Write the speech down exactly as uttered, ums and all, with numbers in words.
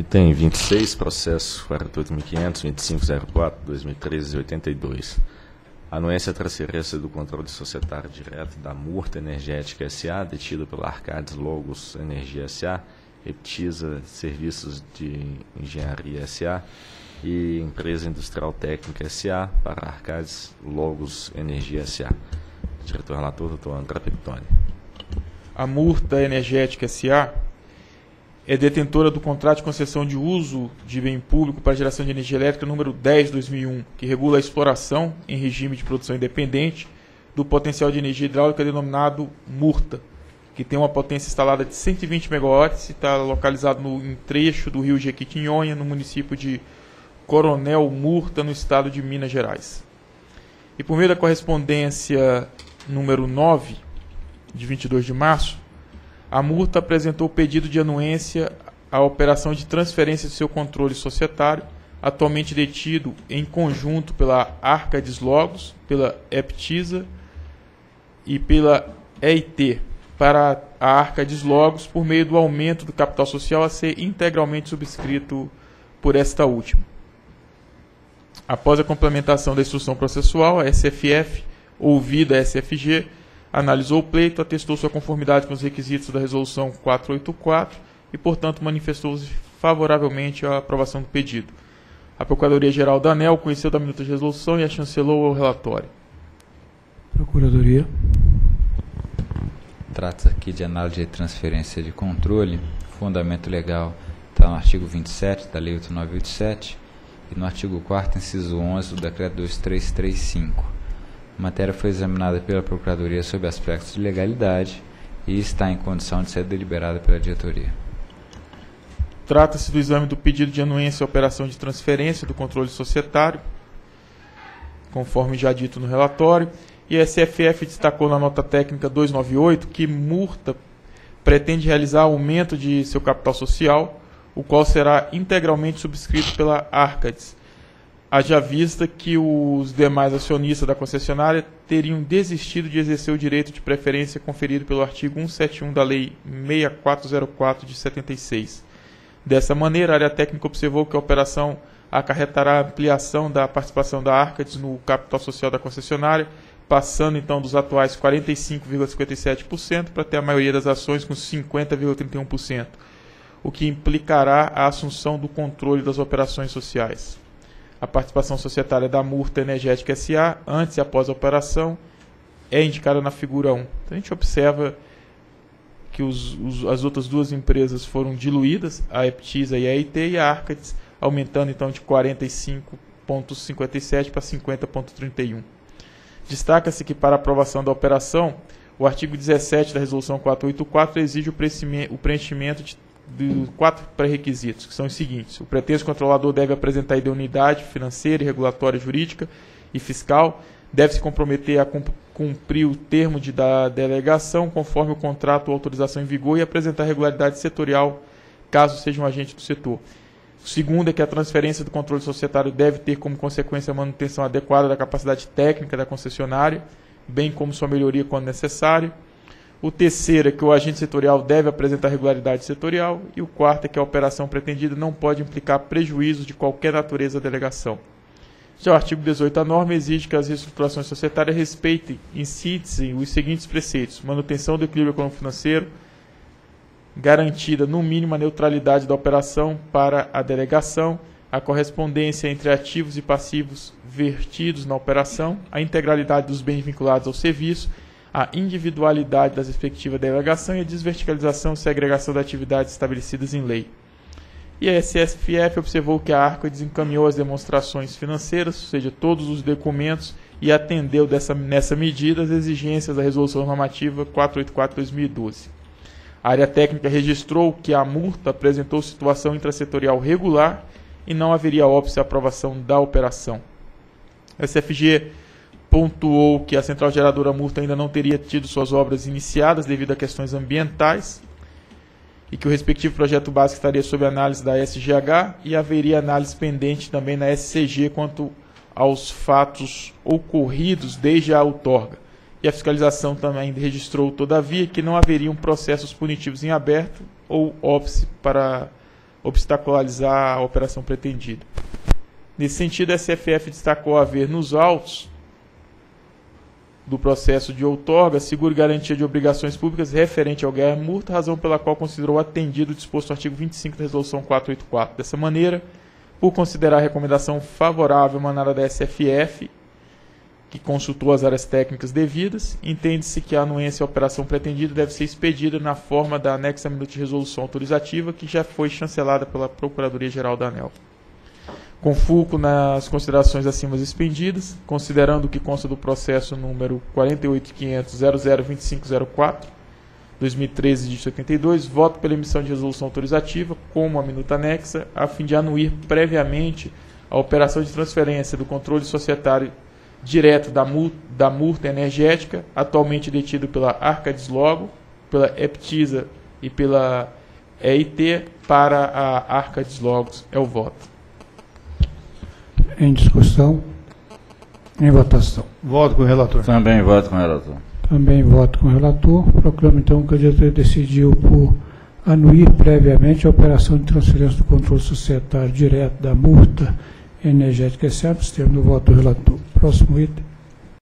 Item vinte e seis, processo quarenta e oito mil quinhentos, vinte e cinco zero quatro, dois mil e treze, oitenta e dois. Anuência à transferência do controle societário direto da Murta Energética S A, detida pela Arcades Logos Energia S A, Eptisa Serviços de Engenharia S A e Empresa Industrial Técnica S A para Arcades Logos Energia S A. Diretor relator, doutor André Peptoni. A Murta Energética S A é detentora do contrato de concessão de uso de bem público para geração de energia elétrica número dez barra dois mil e um, que regula a exploração em regime de produção independente do potencial de energia hidráulica denominado Murta, que tem uma potência instalada de cento e vinte megawatts e está localizado no em trecho do rio Jequitinhonha, no município de Coronel Murta, no estado de Minas Gerais. E por meio da correspondência número nove, de vinte e dois de março, a Murta apresentou pedido de anuência à operação de transferência de seu controle societário, atualmente detido em conjunto pela Arcades Logos, pela Eptisa e pela E I T, para a Arcades Logos por meio do aumento do capital social a ser integralmente subscrito por esta última. Após a complementação da instrução processual, a S F F, ouvida a S F G, analisou o pleito, atestou sua conformidade com os requisitos da Resolução quatrocentos e oitenta e quatro e, portanto, manifestou-se favoravelmente à aprovação do pedido. A Procuradoria-Geral da ANEEL conheceu da minuta de resolução e a chancelou ao relatório. Procuradoria. Trata-se aqui de análise de transferência de controle. O fundamento legal está no artigo vinte e sete da Lei oito mil novecentos e oitenta e sete e no artigo quarto, inciso onze do Decreto dois mil trezentos e trinta e cinco. A matéria foi examinada pela Procuradoria sob aspectos de legalidade e está em condição de ser deliberada pela diretoria. Trata-se do exame do pedido de anuência à operação de transferência do controle societário, conforme já dito no relatório, e a S F F destacou na nota técnica duzentos e noventa e oito que Murta pretende realizar aumento de seu capital social, o qual será integralmente subscrito pela Arcades, haja vista que os demais acionistas da concessionária teriam desistido de exercer o direito de preferência conferido pelo artigo cento e setenta e um da Lei seis mil quatrocentos e quatro de setenta e seis. Dessa maneira, a área técnica observou que a operação acarretará a ampliação da participação da Arcades no capital social da concessionária, passando então dos atuais quarenta e cinco vírgula cinquenta e sete por cento para ter a maioria das ações com cinquenta vírgula trinta e um por cento, o que implicará a assunção do controle das operações sociais. A participação societária da Murta Energética S A, antes e após a operação, é indicada na figura um. Então, a gente observa que os, os, as outras duas empresas foram diluídas, a Eptisa e a E I T, e a Arcades, aumentando então de quarenta e cinco vírgula cinquenta e sete para cinquenta vírgula trinta e um. Destaca-se que, para a aprovação da operação, o artigo dezessete da Resolução quatrocentos e oitenta e quatro exige o preenchimento de de quatro pré-requisitos, que são os seguintes: o pretenso controlador deve apresentar idoneidade financeira, regulatória, jurídica e fiscal, deve se comprometer a cumprir o termo de, da delegação conforme o contrato ou autorização em vigor e apresentar regularidade setorial, caso seja um agente do setor. O segundo é que a transferência do controle societário deve ter como consequência a manutenção adequada da capacidade técnica da concessionária, bem como sua melhoria quando necessário. O terceiro é que o agente setorial deve apresentar regularidade setorial. E o quarto é que a operação pretendida não pode implicar prejuízos de qualquer natureza à delegação. Já o artigo dezoito da norma exige que as reestruturações societárias respeitem, em síntese, os seguintes preceitos: manutenção do equilíbrio econômico-financeiro, garantida no mínimo a neutralidade da operação para a delegação, a correspondência entre ativos e passivos vertidos na operação, a integralidade dos bens vinculados ao serviço, a individualidade das respectivas delegações e a desverticalização e segregação das atividades estabelecidas em lei. E a S F F observou que a Arcades encaminhou as demonstrações financeiras, ou seja, todos os documentos, e atendeu dessa, nessa medida as exigências da Resolução Normativa quatrocentos e oitenta e quatro de dois mil e doze. A área técnica registrou que a Murta apresentou situação intrasetorial regular e não haveria óbice à aprovação da operação. A S F G pontuou que a central geradora Murta ainda não teria tido suas obras iniciadas devido a questões ambientais e que o respectivo projeto básico estaria sob análise da S G H e haveria análise pendente também na S C G quanto aos fatos ocorridos desde a outorga. E a fiscalização também registrou, todavia, que não haveriam processos punitivos em aberto ou óbice para obstacularizar a operação pretendida. Nesse sentido, a S F F destacou haver nos autos do processo de outorga, seguro e garantia de obrigações públicas referente ao guerra-multa, razão pela qual considerou atendido o disposto no artigo vinte e cinco da Resolução quatrocentos e oitenta e quatro. Dessa maneira, por considerar a recomendação favorável emanada da S F F, que consultou as áreas técnicas devidas, entende-se que a anuência à operação pretendida deve ser expedida na forma da anexa à minuta de resolução autorizativa, que já foi chancelada pela Procuradoria-Geral da ANEEL. Com fulcro nas considerações acima expendidas, considerando o que consta do processo número quatro oito quinhentos ponto zero zero dois cinco zero quatro, dois mil e treze, dígito oitenta e dois, voto pela emissão de resolução autorizativa, como a minuta anexa, a fim de anuir previamente a operação de transferência do controle societário direto da multa, da multa energética, atualmente detido pela Arcadislogo, pela Eptisa e pela E I T, para a Arcadislogos. É o voto. Em discussão. Em votação. Voto com o relator. Também voto com o relator. Também voto com o relator. Proclamo então que a diretoria decidiu por anuir previamente a operação de transferência do controle societário direto da multa energética S A, nos termos do voto do relator. Próximo item.